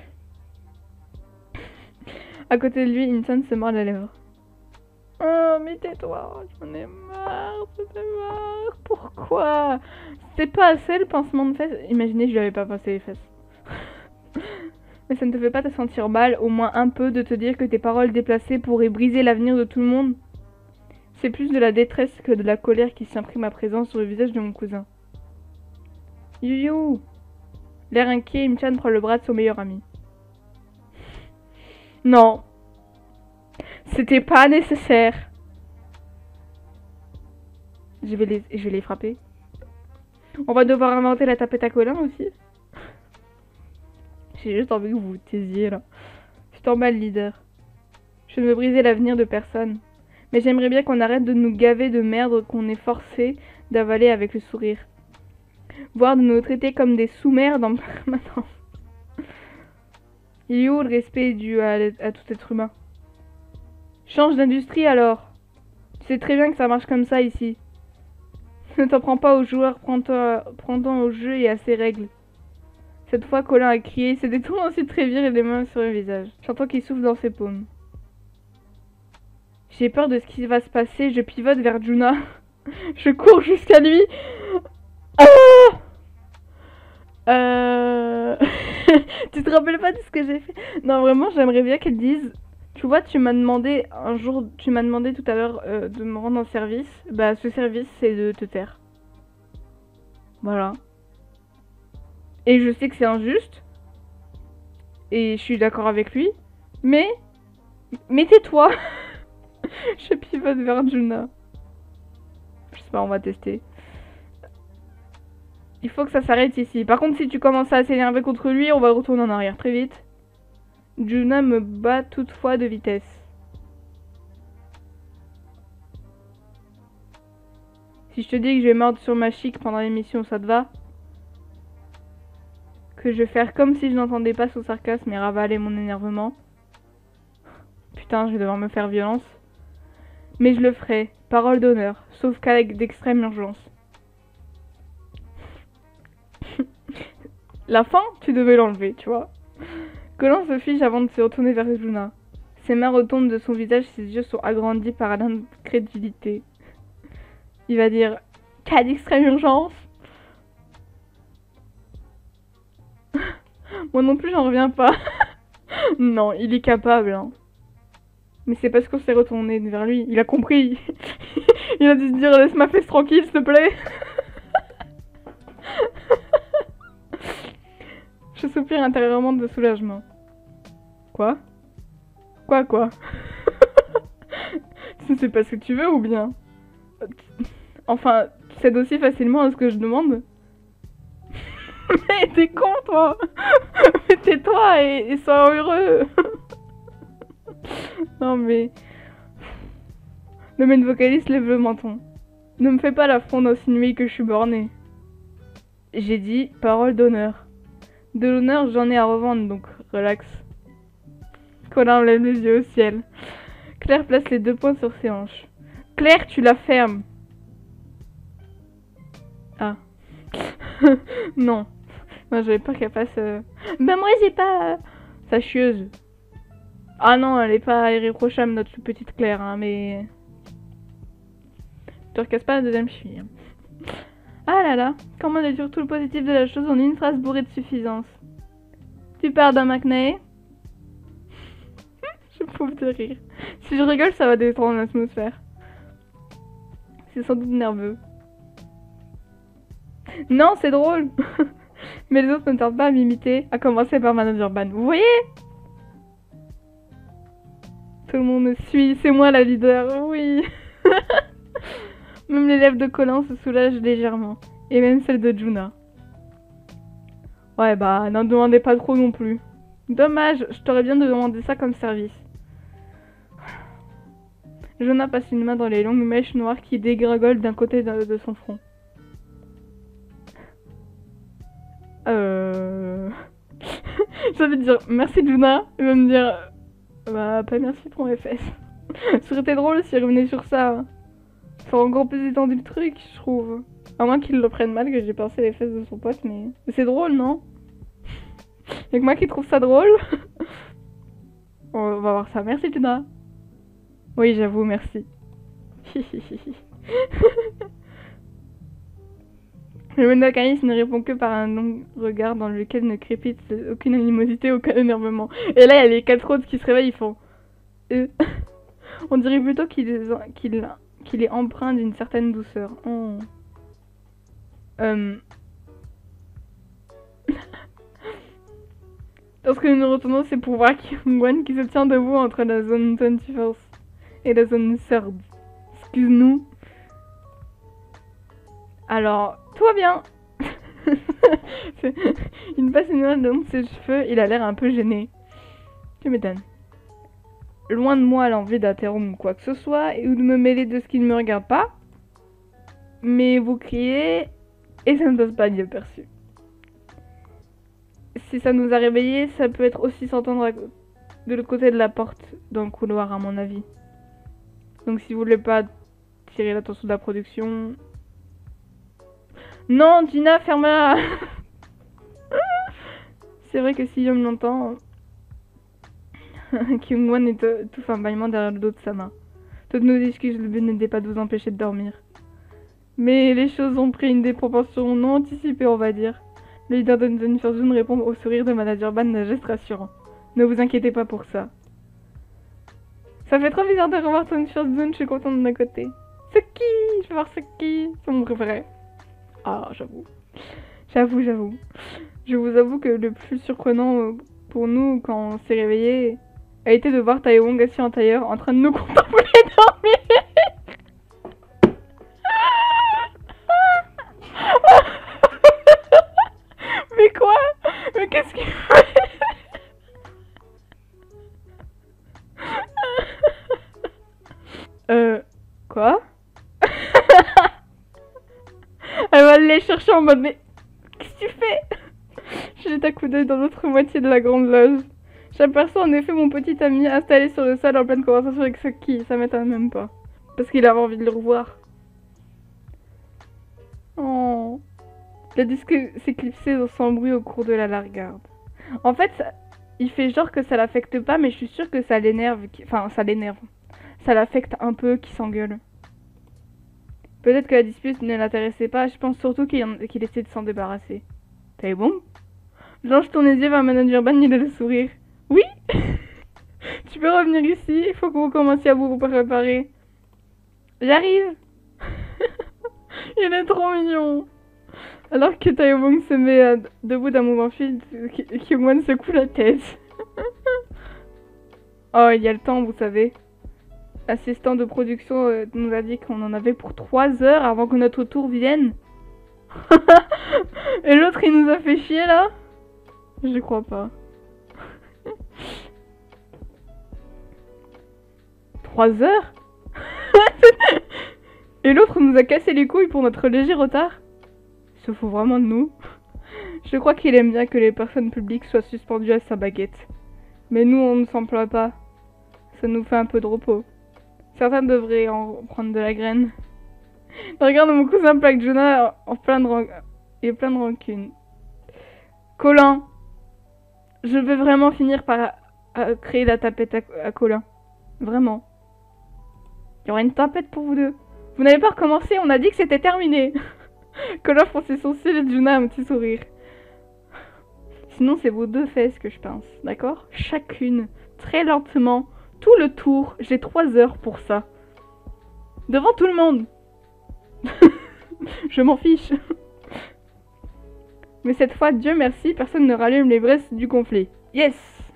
Speaker 1: À côté de lui, Imchan se mord la lèvre. Oh, mais tais-toi, j'en ai marre, j'en ai marre. Pourquoi? C'est pas assez le pincement de fesses? Imaginez, je lui avais pas pincé les fesses. Mais ça ne te fait pas te sentir mal, au moins un peu, de te dire que tes paroles déplacées pourraient briser l'avenir de tout le monde? C'est plus de la détresse que de la colère qui s'imprime à présent sur le visage de mon cousin. Youyou! L'air inquiet, Imchan prend le bras de son meilleur ami. Non! C'était pas nécessaire! Je vais les, je vais les frapper. On va devoir inventer la tapette à Colin aussi. J'ai juste envie que vous vous taisiez là. Je t'en bats le leader. Je ne veux briser l'avenir de personne. Mais j'aimerais bien qu'on arrête de nous gaver de merde qu'on est forcé d'avaler avec le sourire. Voire de nous traiter comme des sous-merdes en permanence. Il est où le respect dû à, à tout être humain? Change d'industrie alors. Tu sais très bien que ça marche comme ça ici. Ne t'en prends pas aux joueurs, prends-toi prends-toi au jeu et à ses règles. Cette fois, Colin a crié, se détourne ensuite très vite et des mains sur le visage. J'entends qu'il souffle dans ses paumes. J'ai peur de ce qui va se passer, je pivote vers Juna. Je cours jusqu'à lui. Ah euh... Tu te rappelles pas de ce que j'ai fait? Non, vraiment, j'aimerais bien qu'elle dise... Tu vois, tu m'as demandé un jour, tu m'as demandé tout à l'heure euh, de me rendre en service. Bah, ce service, c'est de te taire. Voilà. Et je sais que c'est injuste. Et je suis d'accord avec lui. Mais... Mais tais-toi. Je pivote vers Juna. Je sais pas, on va tester. Il faut que ça s'arrête ici. Par contre, si tu commences à s'énerver contre lui, on va retourner en arrière très vite. Juna me bat toutefois de vitesse. Si je te dis que je vais mordre sur ma chic pendant l'émission, ça te va? Que je vais faire comme si je n'entendais pas son sarcasme et ravaler mon énervement. Putain, je vais devoir me faire violence. Mais je le ferai, parole d'honneur, sauf cas d'extrême urgence. La fin, tu devais l'enlever, tu vois. Colin se fige avant de se retourner vers Juna. Ses mains retombent de son visage, ses yeux sont agrandis par l'incrédulité. Il va dire « Cas d'extrême urgence ?» Moi non plus, j'en reviens pas. Non, il est capable. Hein. Mais c'est parce qu'on s'est retourné vers lui. Il a compris. Il a dû se dire « Laisse ma fesse tranquille, s'il te plaît. » Je soupire intérieurement de soulagement. Quoi? Quoi, quoi? Tu ne sais pas ce que tu veux ou bien? Enfin, tu cèdes aussi facilement à ce que je demande? Mais t'es con, toi. Mais tais-toi et, et sois heureux. Non, mais... Le main vocaliste lève le menton. Ne me fais pas l'affront d'insinuer que je suis bornée. J'ai dit parole d'honneur. De l'honneur, j'en ai à revendre, donc relax. Colin lève les yeux au ciel. Claire place les deux poings sur ses hanches. Claire, tu la fermes. Ah. Non. Moi, j'avais peur qu'elle fasse... Euh... Ben moi, j'ai pas... Euh... Fâcheuse. Ah non, elle est pas irréprochable, notre petite Claire, hein, mais... Tu recasses pas la deuxième cheville. Hein. Ah là là, comment déduire tout le positif de la chose en une phrase bourrée de suffisance. Tu pars d'un McNay. Je pouffe de rire. Si je rigole, ça va détendre l'atmosphère. C'est sans doute nerveux. Non, c'est drôle. Mais les autres ne tardent pas à m'imiter, à commencer par Manager Ban. Vous voyez? Tout le monde me suit, c'est moi la leader, oui. Même les lèvres de Colin se soulagent légèrement. Et même celles de Juna. Ouais, bah, n'en demandez pas trop non plus. Dommage, je t'aurais bien demandé ça comme service. Juna passe une main dans les longues mèches noires qui dégringolent d'un côté de, de son front. Euh... J'ai envie de dire merci Juna, et va me dire bah pas merci pour mes fesses. Ça aurait été drôle s'il revenait sur ça. Ça aurait encore plus étendu le truc, je trouve. À moins qu'il le prenne mal que j'ai pensé les fesses de son pote, mais c'est drôle, non? Y'a que moi qui trouve ça drôle. On va voir ça. Merci Juna. Oui, j'avoue, merci. Le Wendacanis ne répond que par un long regard dans lequel ne crépite aucune animosité, aucun énervement. Et là, il y a les quatre autres qui se réveillent, ils font... Euh... On dirait plutôt qu'il est, qu'il, qu'il est empreint d'une certaine douceur. Oh. Euh... Lorsque nous nous retournons, c'est pour voir Kyungwon qui se tient debout entre la zone vingt-et-un et la zone third. Excuse-nous. Alors, tout va bien. Il passe une main dans ses cheveux, il a l'air un peu gêné. Tu m'étonnes. Loin de moi l'envie d'interrompre quoi que ce soit ou de me mêler de ce qui ne me regarde pas. Mais vous criez et ça ne passe pas inaperçu. Si ça nous a réveillés, ça peut être aussi s'entendre de l'autre côté de la porte dans le couloir à mon avis. Donc si vous voulez pas tirer l'attention de la production... Non, Gina, ferme-la. C'est vrai que si Yom l'entend... Kyungwon est tout un bâillement derrière le dos de sa main. Toutes nos excuses, le but n'était pas de vous empêcher de dormir. Mais les choses ont pris une déproportion non anticipée, on va dire. Le leader de Zone First Zone répond au sourire de Manager Ban d'un geste rassurant. Ne vous inquiétez pas pour ça. Ça fait trop bizarre de revoir Zone First Zone, je suis contente de mon côté. Suki, je vais voir Suki, c'est mon préféré. Ah, j'avoue. J'avoue, j'avoue. Je vous avoue que le plus surprenant pour nous quand on s'est réveillé a été de voir Taewong assis en tailleur en train de nous contempler dans Quoi? Elle va aller chercher en mode mais qu'est-ce que tu fais? Je jette un coup d'œil dans l'autre moitié de la grande loge. J'aperçois en effet mon petit ami installé sur le sol en pleine conversation avec Saki. Ça m'étonne même pas. Parce qu'il avait envie de le revoir. Oh. Le disque s'éclipsait sans bruit au cours de la largarde. En fait, ça... il fait genre que ça l'affecte pas, mais je suis sûre que ça l'énerve. Enfin, ça l'énerve. Ça l'affecte un peu, qu'il s'engueule. Peut-être que la dispute ne l'intéressait pas, je pense surtout qu'il en... qu'il essaie de s'en débarrasser. T'es bon? Lance ton yeux vers Manager Ban, il a le sourire. Oui. Tu peux revenir ici, il faut que vous commenciez à vous préparer. J'arrive. Il est trop mignon. Alors que Taeyong se met euh, debout d'un mouvement fluide, Kyungwon secoue la tête. Oh, il y a le temps, vous savez. L'assistant de production euh, nous a dit qu'on en avait pour trois heures avant que notre tour vienne. Et l'autre, il nous a fait chier, là? Je crois pas. Trois heures? Et l'autre nous a cassé les couilles pour notre léger retard? Il se fout vraiment de nous. Je crois qu'il aime bien que les personnes publiques soient suspendues à sa baguette. Mais nous, on ne s'en plaint pas. Ça nous fait un peu de repos. Certains devraient en prendre de la graine. Regarde mon cousin plaque Jonah en plein de, ran... et plein de rancune. Colin. Je vais vraiment finir par à créer la tapette à, à Colin. Vraiment. Il y aura une tapette pour vous deux. Vous n'avez pas recommencé, on a dit que c'était terminé. Colin fronçait son cil et Juna a un petit sourire. Sinon, c'est vos deux fesses que je pense, d'accord? Chacune, très lentement, tout le tour. J'ai trois heures pour ça. Devant tout le monde. Je m'en fiche. Mais cette fois, Dieu merci, personne ne rallume les braises du conflit. Yes!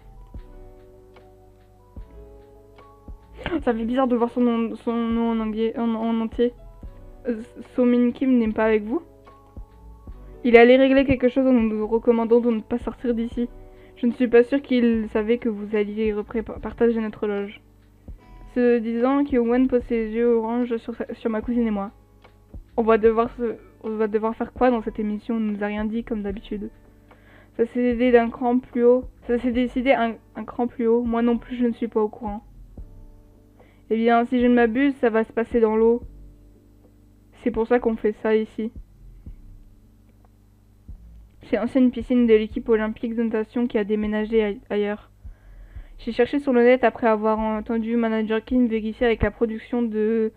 Speaker 1: Ça fait bizarre de voir son nom, son nom en, anglais, en, en entier. Euh, So Min Kim n'est pas avec vous? Il est allé régler quelque chose en nous recommandant de ne pas sortir d'ici. Je ne suis pas sûre qu'il savait que vous alliez partager notre loge. Ce disant, Kyungwon pose ses yeux orange sur, sa, sur ma cousine et moi. On va devoir se, on va devoir faire quoi dans cette émission? On ne nous a rien dit comme d'habitude. Ça s'est décidé d'un cran plus haut. Ça s'est décidé un, un cran plus haut. Moi non plus, je ne suis pas au courant. Eh bien, si je ne m'abuse, ça va se passer dans l'eau. C'est pour ça qu'on fait ça ici. C'est l'ancienne piscine de l'équipe olympique de natation qui a déménagé ailleurs. J'ai cherché sur le net après avoir entendu Manager Kim vérifier avec la production de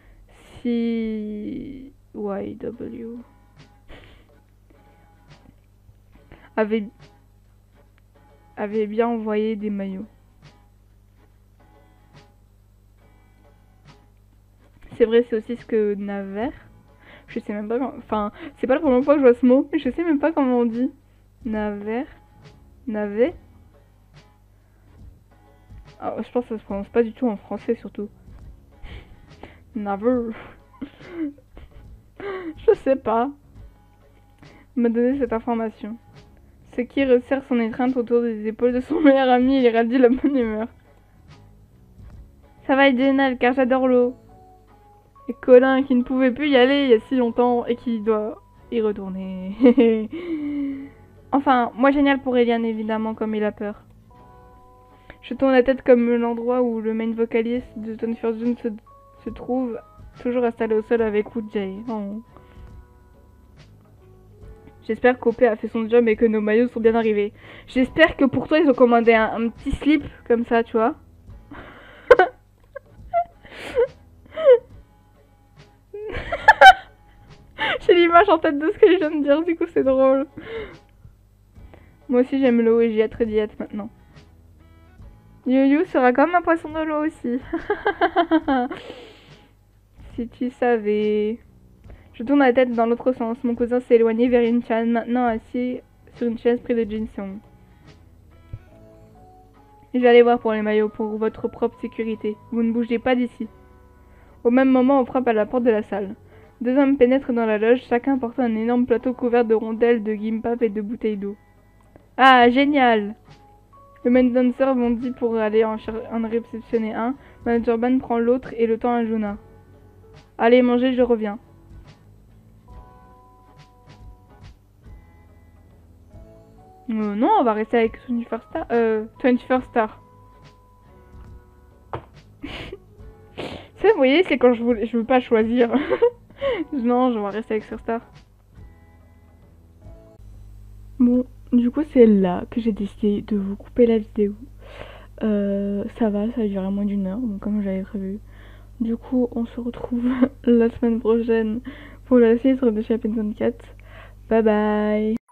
Speaker 1: C Y W. Avait, avait bien envoyé des maillots. C'est vrai, c'est aussi ce que Naver. Je sais même pas comment... Enfin, c'est pas la première fois que je vois ce mot. Je sais même pas comment on dit. Naver. Navet. Ah, je pense que ça se prononce pas du tout en français, surtout. Naver. Je sais pas. M'a donné cette information. Ce qui resserre son étreinte autour des épaules de son meilleur ami et il irradie la bonne humeur. Ça va être génial car j'adore l'eau. Et Colin qui ne pouvait plus y aller il y a si longtemps et qui doit y retourner. Enfin, moi génial pour Eliane évidemment comme il a peur. Je tourne la tête comme l'endroit où le main vocaliste de Tone Fusion se, se trouve, toujours installé au sol avec Wood Jay. Oh. J'espère qu'O P a fait son job et que nos maillots sont bien arrivés. J'espère que pour toi ils ont commandé un, un petit slip comme ça, tu vois. J'ai l'image en tête de ce que je viens de dire, du coup c'est drôle. Moi aussi j'aime l'eau et j'y ai très diète maintenant. Yu-Yu sera comme un poisson de l'eau aussi. Si tu savais. Je tourne la tête dans l'autre sens. Mon cousin s'est éloigné vers Yin-chan, maintenant assis sur une chaise près de Jin-Sung. Je vais aller voir pour les maillots, pour votre propre sécurité. Vous ne bougez pas d'ici. Au même moment, on frappe à la porte de la salle. Deux hommes pénètrent dans la loge, chacun portant un énorme plateau couvert de rondelles, de gimbap et de bouteilles d'eau. Ah, génial! Le main dancer bondit pour aller en, en réceptionner un. Manager Ban prend l'autre et le tend à Juna. Allez, manger, je reviens. Euh, non, on va rester avec vingt-et-un Star. Euh, vingt-et-un Star. Ça, vous voyez, c'est quand je veux, je veux pas choisir. Non, je vais rester avec Surstar. Bon, du coup, c'est là que j'ai décidé de vous couper la vidéo. Euh, ça va, ça a duré moins d'une heure, donc comme j'avais prévu. Du coup, on se retrouve la semaine prochaine pour la suite de Champions vingt-quatre. Bye bye!